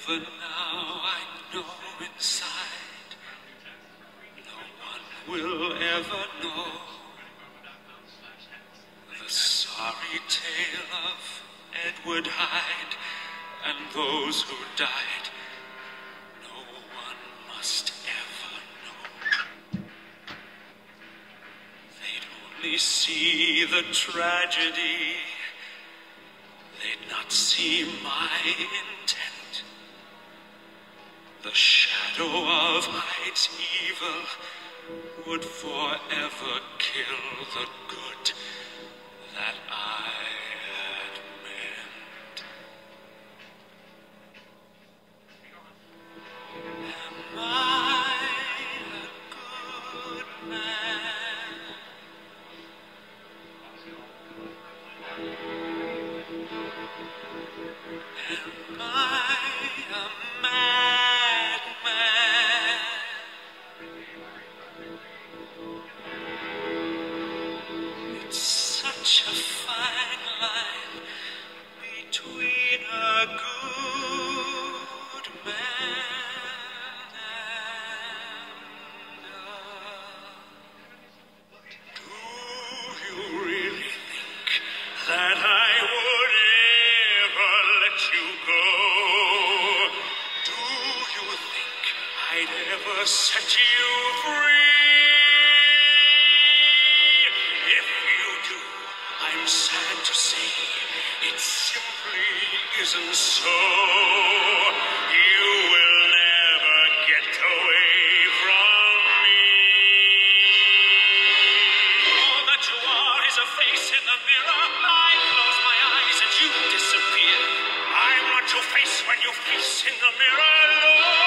But now I know inside, no one will ever know the sorry tale of Edward Hyde and those who died. No one must ever know. They'd only see the tragedy, they'd not see my intent. The shadow of Hyde's evil would forever kill the good that I had meant. Am I a good man? Am I a madman? It's such a fine line between a good man and Do you really think that I would ever let you go? Do you think I'd ever set you free? If you do, I'm sad to say it simply isn't so. You will never get away from me. All that you are is a face in the mirror. I close my eyes and you disappear. I'm what you face when you face in the mirror alone.